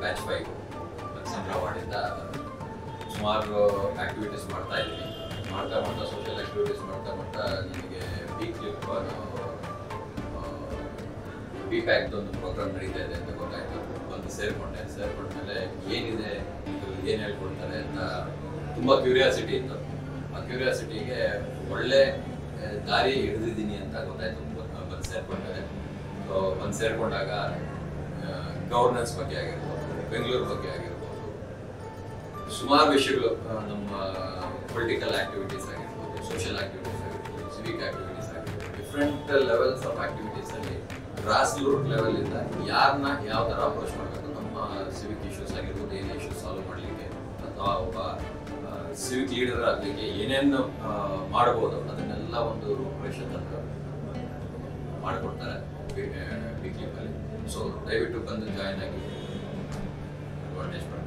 Batch 5 Jakkasandra ವಾರ್ಡಿಂದ ಸುಮಾರು activities ಮಾಡ್ತಾ ಇದ್ದೀನಿ. ಮಾಡ್ತಾ ಸೋಷಿಯಲ್ ಆಕ್ಟಿವಿಟೀಸ್ ಮಾಡ್ತಾ ನನಗೆ B.CLIP B.PAC ಒಂದು ಪ್ರೋಗ್ರಾಮ್ ನಡೀತಾ ಇದೆ ಅಂತ ಗೊತ್ತಾಯ್ತು. ಬಂದು ಸೇರ್ಕೊಂಡ್ಮೇಲೆ ಏನಿದೆ ಇದು ಏನು ಹೇಳ್ಕೊಡ್ತಾರೆ ಅಂತ ತುಂಬ ಕ್ಯೂರಿಯಾಸಿಟಿ ಇತ್ತು. ಆ ಕ್ಯೂರಿಯಾಸಿಟಿಗೆ ಒಳ್ಳೆ ದಾರಿ ಹಿಡಿದಿದ್ದೀನಿ ಅಂತ ಗೊತ್ತಾಯ್ತು ಬಂದು ಸೇರ್ಕೊಂಡಾಗ ಗವರ್ನೆನ್ಸ್ ಬಗ್ಗೆ ಆಗಿರ್ಬೋದು, ಬೆಂಗಳೂರು ಬಗ್ಗೆ ಆಗಿರ್ಬೋದು, ಸುಮಾರು ವಿಷಯಗಳು ನಮ್ಮ ಪೊಲಿಟಿಕಲ್ ಆಕ್ಟಿವಿಟೀಸ್ ಆಗಿರ್ಬೋದು, ಸೋಷಿಯಲ್ ಆಕ್ಟಿವಿಟೀಸ್ ಆಗಿರ್ಬೋದು, ಸಿವಿಕ್ ಆಕ್ಟಿವಿಟೀಸ್ ಆಗಿರ್ಬೋದು, ಡಿಫ್ರೆಂಟ್ ಲೆವೆಲ್ಸ್ ಆಫ್ ಆಕ್ಟಿವಿಟೀಸಲ್ಲಿ ಗ್ರಾಸ್ ರೂಟ್ ಲೆವೆಲಿಂದ ಯಾರನ್ನ ಯಾವ ಥರ ಅಪ್ರೋಚ್ ಮಾಡಬೇಕು, ನಮ್ಮ ಸಿವಿಕ್ ಇಶ್ಯೂಸ್ ಆಗಿರ್ಬೋದು, ಏನು ಇಶ್ಯೂಸ್ ಸಾಲ್ವ್ ಮಾಡಲಿಕ್ಕೆ ಅಥವಾ ಒಬ್ಬ ಸಿವಿಕ್ ಲೀಡರ್ ಆಗಲಿಕ್ಕೆ ಏನೇನು ಮಾಡ್ಬೋದು ಅದನ್ನೆಲ್ಲ ಒಂದು ರೂಪರೇಷೆ ತಂದು ಮಾಡಿಕೊಡ್ತಾರೆ B.CLIP ಅಲ್ಲಿ. ಸೊ ದಯವಿಟ್ಟು ಬಂದು ಜಾಯ್ನ್ ಆಗಿ ಅಡ್ವಾಂಟೇಜ್